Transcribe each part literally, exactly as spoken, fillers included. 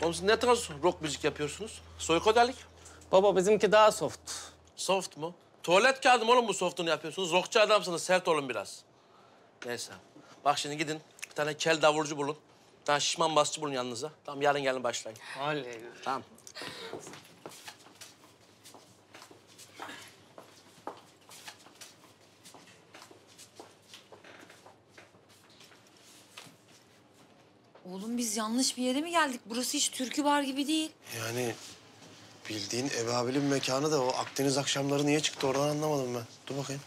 Oğlum siz ne tarz rock müzik yapıyorsunuz? Soykodelik. Baba bizimki daha soft. Soft mu? Tuvalet kağıdı mı oğlum bu soft'unu yapıyorsunuz? Rockçu adamsınız, sert olun biraz. Neyse. Bak şimdi gidin, bir tane kel davulcu bulun. Bir tane şişman basçı bulun yanınıza. Tamam, yarın gelin başlayın. Oley. Tamam. Oğlum biz yanlış bir yere mi geldik? Burası hiç türkü bar gibi değil. Yani bildiğin Ebabil'in mekanı da o Akdeniz akşamları niye çıktı oradan anlamadım ben. Dur bakayım.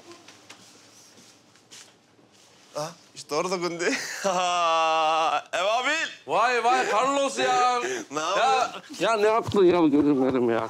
Ah işte orada Gundi. Ebabil! Vay vay Carlos ya. Ne ya, yapıyorsun? ya ne yaptın ya gözüm benim ya.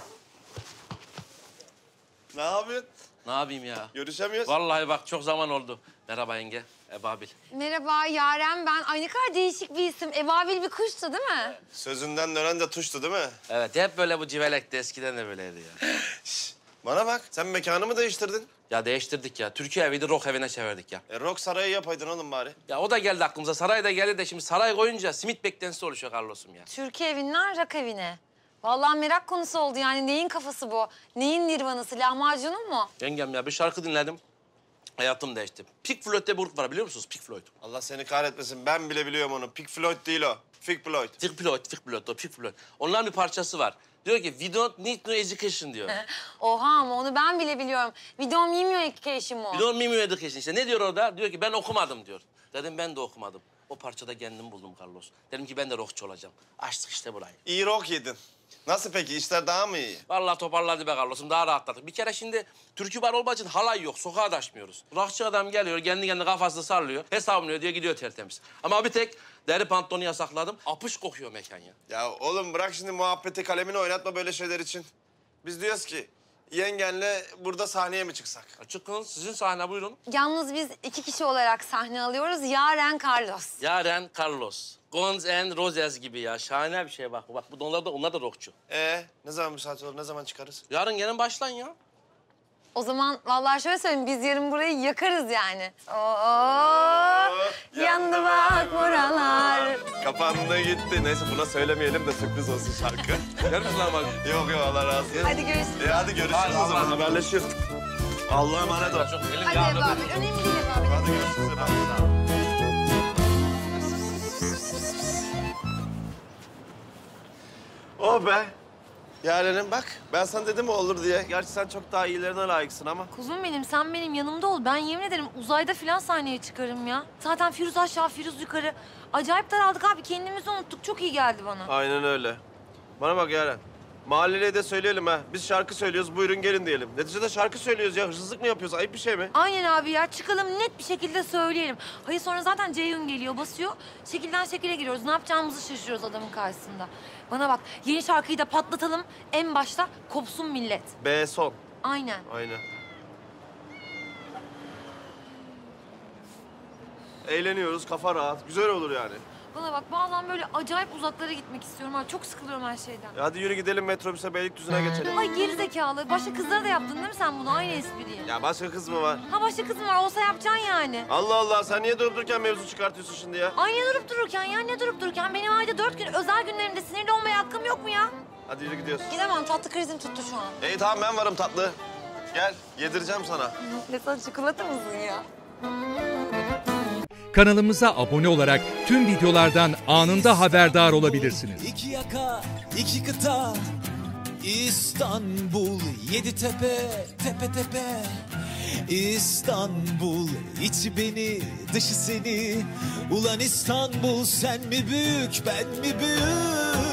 Ne yapıyorsun? Ne yapayım ya? Görüşemiyoruz. Vallahi bak çok zaman oldu. Merhaba yenge, Ebabil. Merhaba Yaren ben. Ay ne kadar değişik bir isim. Ebabil bir kuştu değil mi? Sözünden dönen de tuştu değil mi? Evet, hep böyle bu civelekti. Eskiden de böyleydi ya. Şş, bana bak sen mekanı mı değiştirdin? Ya değiştirdik ya. Türkiye eviydi, rock evine çevirdik ya. E, rock sarayı yapaydın oğlum bari. Ya o da geldi aklımıza. Saray da geldi de şimdi saray koyunca simit beklentisi oluşuyor Carlos'um ya. Türkiye evinden rak evine. Vallahi merak konusu oldu yani. Neyin kafası bu? Neyin nirvanası? Lahmacunun mu? Yengem ya bir şarkı dinledim. Hayatım değişti. Pink Floyd'de bir grup var biliyor musunuz? Pink Floyd. Allah seni kahretmesin ben bile biliyorum onu. Pink Floyd değil o. Pink Floyd. Pink Floyd, Pink Floyd, o Pink Floyd. Onların bir parçası var. Diyor ki, we don't need no education diyor. Oha ama onu ben bile biliyorum. We don't need no education mu? We don't need no education işte. Ne diyor orada? Diyor ki ben okumadım diyor. Dedim ben de okumadım. O parçada kendimi buldum Carlos. Dedim ki ben de rockçu olacağım. Açtık işte burayı. İyi rock yedin. Nasıl peki işler daha mı iyi? Vallahi toparladı be Carlos'um. Daha rahatladık. Bir kere şimdi türkü bar olmak için halay yok. Sokağa da açmıyoruz. Rockçu adam geliyor, kendi kendine kafasını sallıyor. Hesabını ödüyor, gidiyor tertemiz. Ama bir tek deri pantolonu yasakladım. Apış kokuyor mekan ya. Ya oğlum bırak şimdi muhabbeti kalemini oynatma böyle şeyler için. Biz diyoruz ki yengenle burada sahneye mi çıksak? Çıkın sizin sahne buyurun. Yalnız biz iki kişi olarak sahne alıyoruz. Yaren Carlos. Yaren Carlos. Guns and Roses gibi ya. Şahane bir şey bak. Bak bu onlar da onlar da rockçu. Ee ne zaman müsait olur ne zaman çıkarız? Yarın gelin başlayın ya. O zaman vallahi şöyle söyleyeyim. Biz yarın burayı yakarız yani. Oo, yandı bak buralar. Kapandı gitti. Neyse buna söylemeyelim de sürpriz olsun şarkı. Yer misin lan bak? Yok yok Allah razı olsun. Hadi görüşürüz. E, hadi görüşürüz Hadi, o zaman Allah'a haberleşiyoruz. Allah'a emanet ol. Çok elin Hadi yağlı. Ebabil. Önemli değil Ebabil. Hadi görüşürüz efendim. Oh be. Yarenim bak ben sana dedim mi olur diye. Gerçi sen çok daha iyilerine layıksın ama. Kuzum benim sen benim yanımda ol. Ben yemin ederim uzayda filan sahneye çıkarım ya. Zaten Firuz aşağı Firuz yukarı. Acayip daraldık abi kendimizi unuttuk. Çok iyi geldi bana. Aynen öyle. Bana bak Yaren. Mahalleliye de söyleyelim ha. Biz şarkı söylüyoruz buyurun gelin diyelim. Neticede şarkı söylüyoruz ya. Hırsızlık mı yapıyoruz? Ayıp bir şey mi? Aynen abi ya çıkalım net bir şekilde söyleyelim. Hayır sonra zaten Ceyhun geliyor basıyor. Şekilden şekile giriyoruz. Ne yapacağımızı şaşırıyoruz adamın karşısında. Bana bak yeni şarkıyı da patlatalım. En başta kopsun millet. B son. Aynen. Aynen. Eğleniyoruz, kafa rahat. Güzel olur yani. Bana bak bazen böyle acayip uzaklara gitmek istiyorum. Ha. Çok sıkılıyorum her şeyden. E hadi yürü gidelim metrobüse Beylikdüzü'ne geçelim. Ay geri zekalı. Başka kızlara da yaptın değil mi sen bunu? Aynı espriyi. Ya başka kız mı var? Ha başka kız mı var? Olsa yapacaksın yani. Allah Allah sen niye durup dururken mevzu çıkartıyorsun şimdi ya? Ay ne durup dururken ya ne durup dururken? Benim ayda dört gün özel günlerimde sinirli olmaya hakkım yok mu ya? Hadi yürü gidiyoruz. Gidemem. Tatlı krizim tuttu şu an. İyi tamam ben varım tatlı. Gel yedireceğim sana. Mesela çikolata mısın ya? Kanalımıza abone olarak tüm videolardan anında haberdar olabilirsiniz. İki yaka, iki kıta, İstanbul, yedi tepe, tepe tepe. İstanbul, içi beni, dışı seni. Ulan İstanbul, sen mi büyük, ben mi büyük?